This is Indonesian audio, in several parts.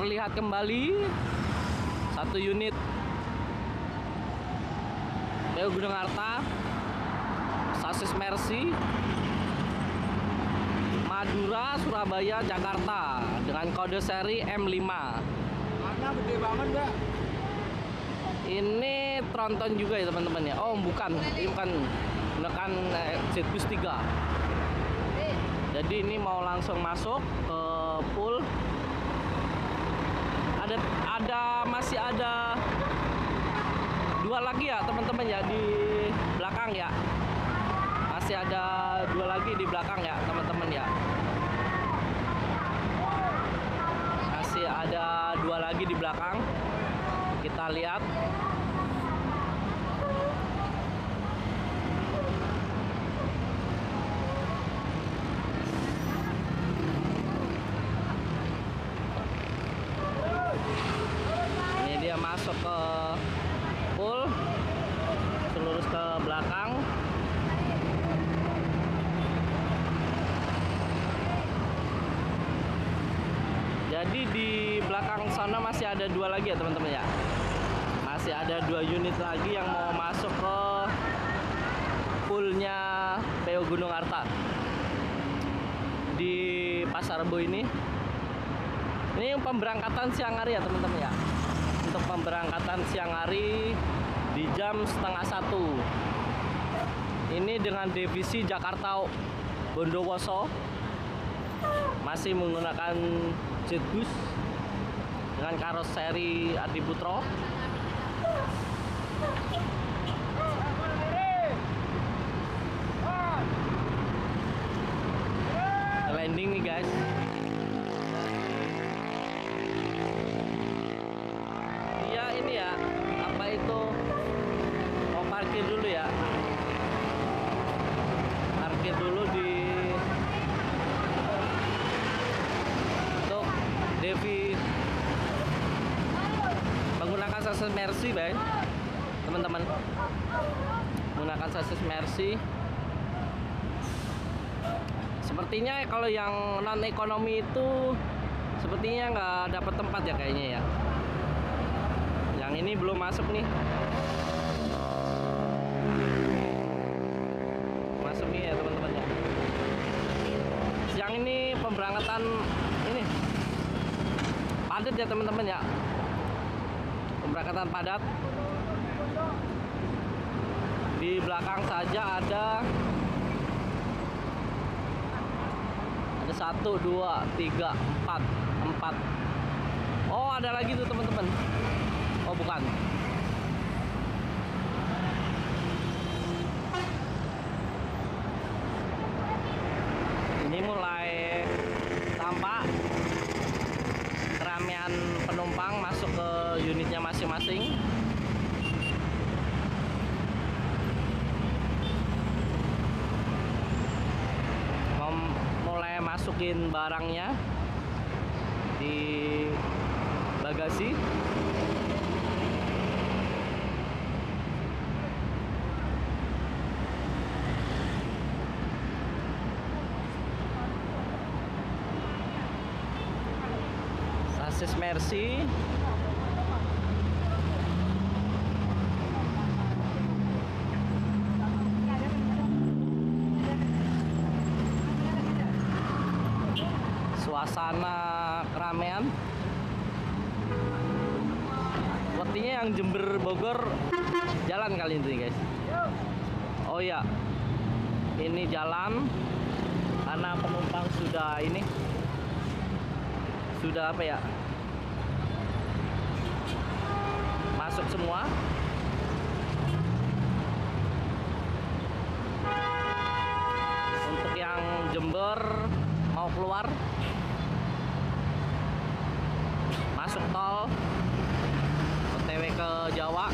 terlihat kembali satu unit PO Gunung Arta sasis Mercy Madura, Surabaya, Jakarta dengan kode seri M5. Warna gede banget, Mbak. Ini tronton juga ya teman-teman ya. Oh bukan, ini bukan menekan Zbus 3. Jadi ini mau langsung masuk ke pool. Masih ada dua lagi ya teman-teman ya di belakang ya. Masih ada dua lagi di belakang ya teman-teman ya. Masih ada dua lagi di belakang. Kita lihat. Ini dia masuk ke pool, lurus ke belakang. Jadi di belakang sana masih ada dua lagi ya teman-teman ya. Masih ada dua unit lagi yang mau masuk ke poolnya PO Gunung Arta di Pasar Rebo ini. Ini pemberangkatan siang hari ya teman-teman ya. Untuk pemberangkatan siang hari di jam 12:30. Ini dengan divisi Jakarta Bondowoso, masih menggunakan Zbus dengan karoseri Adiputro. Landing nih guys. Dia ini ya, apa itu, mau parkir dulu ya. Parkir dulu di untuk Devi menggunakan sasis Mercy, Bang. Teman-teman. Menggunakan sasis Mercy. Sepertinya kalau yang non ekonomi itu sepertinya nggak dapat tempat ya kayaknya ya. Yang ini belum masuk nih. Masuk nih ya teman-teman ya. Yang ini pemberangkatan ini padat ya teman-teman ya. Pemberangkatan padat. Di belakang saja ada 1, 2, 3, 4. Oh ada lagi tuh teman-teman. Oh bukan. Ini mulai tampak keramaian penumpang masuk ke unitnya masing-masing. Mulai masukin barangnya di bagasi. Sasis Mercy. Suasana keramaian. Sepertinya yang Jember Bogor jalan kali ini guys. Oh ya, ini jalan karena penumpang sudah ini, sudah apa ya, masuk semua. Untuk yang Jember mau keluar masuk tol OTW ke Jawa.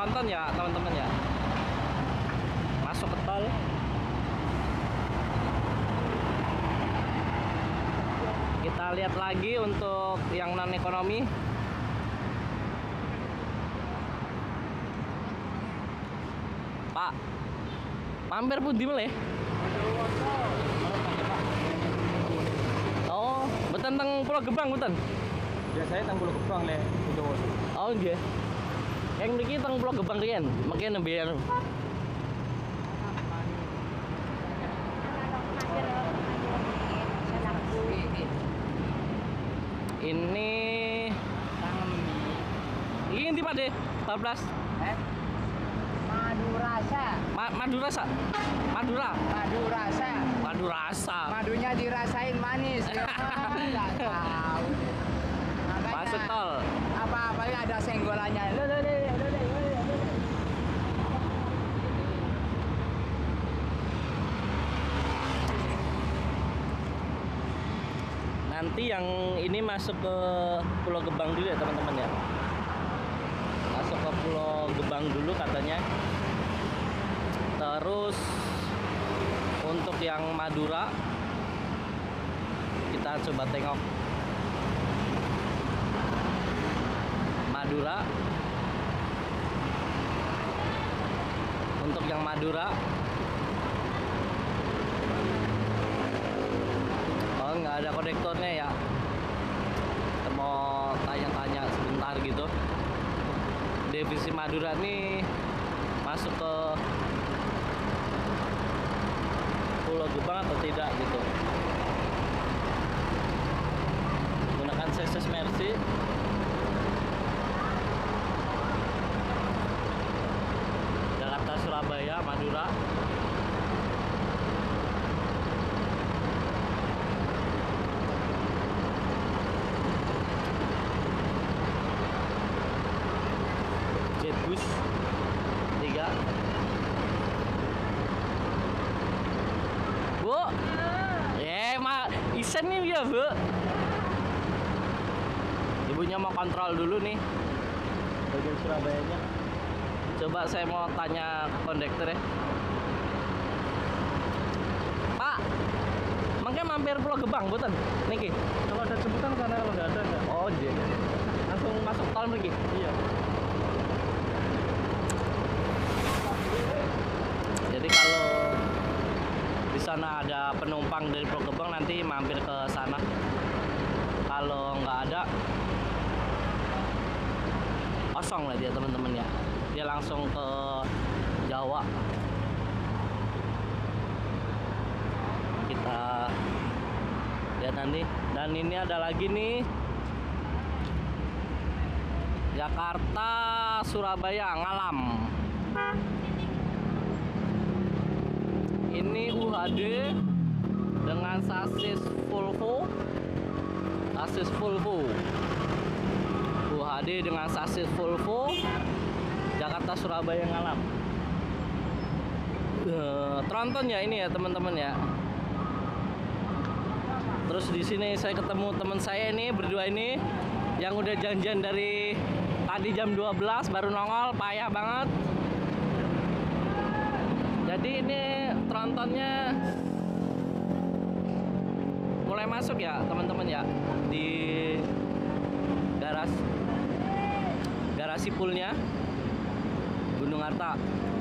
tronton ya teman-teman ya. Masuk ke tol. Kita lihat lagi untuk yang non ekonomi. Pak, mampir pundi meleh? Oh, beten teng Pulau Gebang beten. Biasanya tang Pulau Gebang le, Bondowoso. Oh nggih. Yang mriki teng Pulau Gebang riyen, mengke nembe anu. Ini ini Pak De, 14. Madu rasa. Madu rasa. Madura. Madu rasa. Madu rasa. Madunya dirasain manis. Ya, nggak tahu. Makanya, Masuk tol. Apa-apa ya ada senggolannya. Nanti yang ini masuk ke Pulau Gebang dulu ya teman-teman ya. Masuk ke Pulau Gebang dulu katanya. Terus untuk yang Madura kita coba tengok. Madura. Untuk yang Madura. Oh, nggak ada konektornya ya. Kita mau tanya-tanya sebentar gitu. Divisi Madura ini masuk ke Pulau Gebang atau tidak gitu. Gunakan CSS Mercy. Jakarta, Surabaya, Madura. Jetbus 3. Bu, isen nih ya Bu. Ibunya mau kontrol dulu nih bagian Surabayanya. Coba saya mau tanya ke kondektur ya. Pak, mangke mampir Pulau Gebang boten niki? Kalau ada jemputan sana, kalau nggak ada nggak. Oh iya. Langsung masuk tol niki. Iya. Jadi kalau di sana ada penumpang dari Pulau Gebang nanti mampir ke sana. Kalau nggak ada, kosong lah dia teman-teman ya. Dia langsung ke Jawa. Kita lihat nanti. Dan ini ada lagi nih, Jakarta, Surabaya, Ngalam. Ini UHD dengan sasis Volvo. Sasis Volvo. UHD dengan sasis Volvo. Jakarta, Surabaya, Ngalam. Tronton ya ini ya teman-teman ya. Terus di sini saya ketemu teman saya ini berdua ini yang udah janjian dari tadi jam 12 baru nongol, payah banget. Jadi ini trontonnya mulai masuk ya teman-teman ya di garasi poolnya Gunung Arta.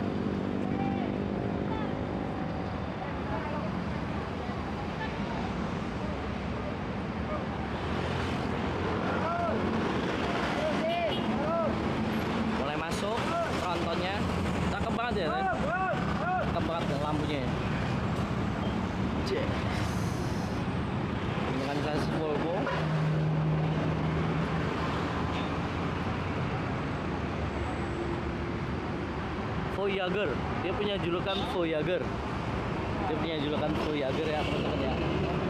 Mulai masuk trontonnya, cakep banget ya. Cakep banget lampunya ya. Cek. Dengan sasis Volvo. Voyager, dia punya julukan Voyager. Dia punya julukan Voyager ya teman-teman ya.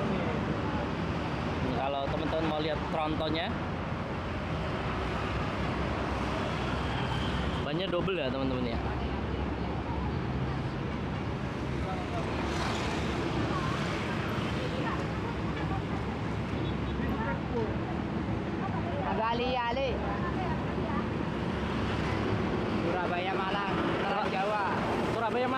Ini kalau teman-teman mau lihat trontonnya, bannya double ya teman-teman ya. Agak ali-ali. Surabaya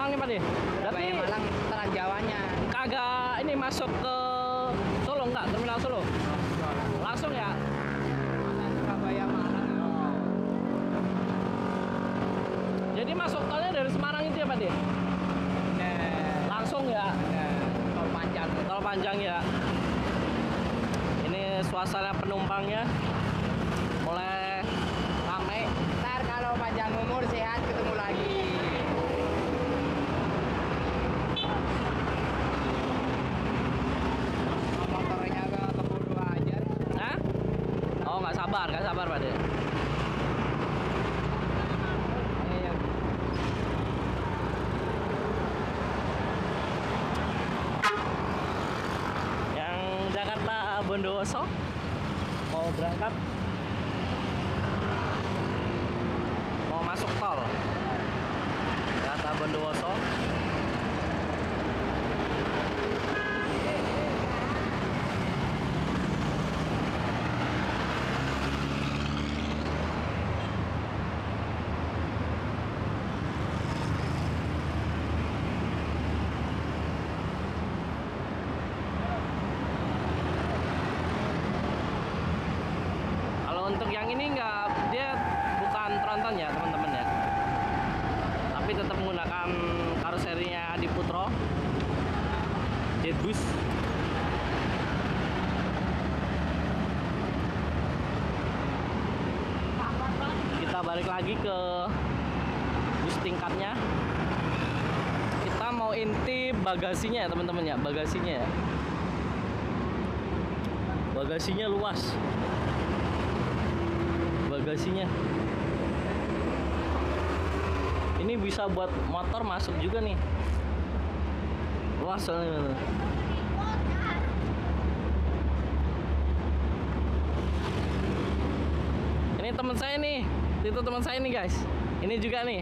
Malang nih Pak De. Berarti Surabaya Malang Trans Jawanya. kagak ini masuk ke Solo enggak? Terminal Solo? Langsung ya? Surabaya Malang. Jadi masuk tolnya dari Semarang itu ya Pak De? Langsung ya? Tol panjang. Tol panjang ya. Ini suasana penumpangnya mulai ramai. Ntar kalau panjang umur sehat ketemu lagi. Motornya keburu aja. Hah? Oh nggak sabar Pak De. Iya. Yang Jakarta Bondowoso mau berangkat, mau masuk tol Jakarta Bondowoso. Untuk yang ini dia bukan tronton ya teman-teman ya, tapi tetap menggunakan karoserinya Adi Putro Jetbus. Kita balik lagi ke bus tingkatnya. Kita mau intip bagasinya ya teman-teman ya, bagasinya ya. Bagasinya luas. Bagasinya ini bisa buat motor masuk juga nih, luas soalnya. Ini teman saya nih, itu teman saya nih guys, ini juga nih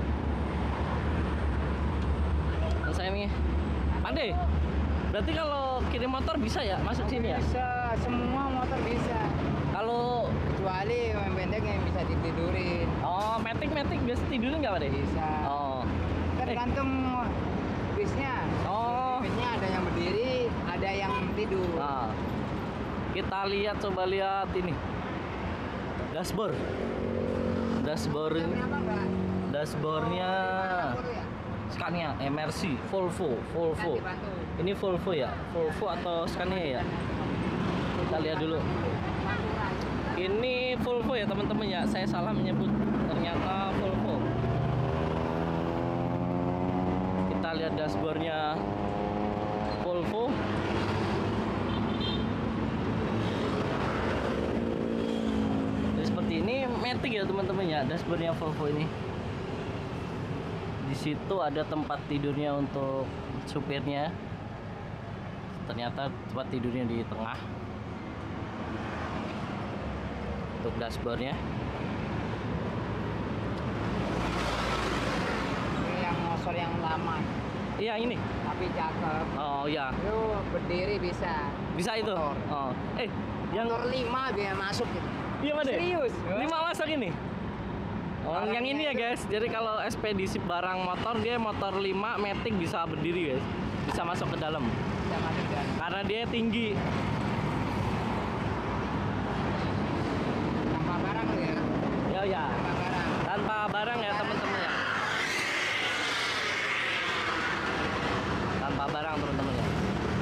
teman saya nih. Pade, berarti kalau kirim motor bisa ya masuk sini ya? Bisa, semua motor bisa. Kalau Kecuali yang pendek yang bisa ditidurin. oh metik biasa tidurin nggak Pak De? Bisa. Oh. Tergantung bisnya. Oh. Bisnya ada yang berdiri, ada yang tidur. Nah, kita coba lihat ini dashboard. Berapa enggak? Dashboardnya Scania MRC Volvo. Ini Volvo ya? Volvo atau Scania ya? Kita lihat dulu. Ini Volvo ya teman-teman ya, saya salah menyebut, ternyata Volvo. Kita lihat dashboardnya Volvo. Jadi seperti ini, matic ya teman-teman ya, dashboardnya Volvo ini. Di situ ada tempat tidurnya untuk supirnya. Ternyata tempat tidurnya di tengah. Untuk dashboardnya. Ini yang motor yang lama, Iya ini. tapi cakep. Oh ya. Lu berdiri bisa. Bisa itu. Motor. Oh. Yang Motor 5 biar masuk gitu. iya Pak De? Serius? 5 masuk ini. Oh, Barangnya yang ini ya itu- guys. Jadi kalau ekspedisi barang motor dia motor 5 matic bisa berdiri guys. Bisa masuk ke dalam. Bisa masuk dan Karena dia tinggi. tanpa barang lu ya. Ya. Tanpa barang. Tanpa barang ya teman-teman ya. Tanpa barang teman-teman ya.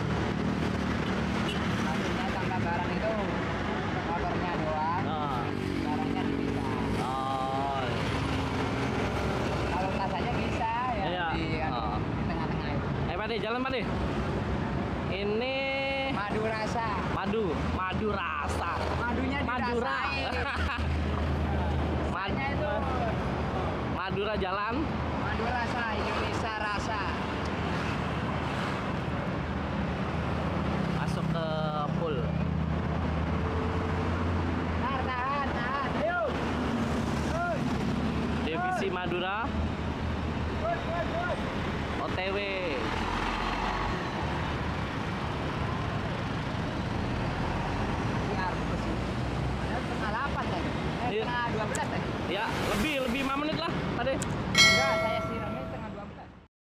Maksudnya tanpa barang itu motornya doang, Nah. barangnya bisa. Oh. Kalau tas aja bisa ya Iya. di Oh. di tengah-tengah itu. Pak De, jalan Pak De. Ini Madu rasa. madu rasa. Madunya Madura. dirasain. Rasanya itu Madura jalan. madu rasa, Indonesia rasa. Masuk ke pool. Tahan. Ayo. Divisi Madura.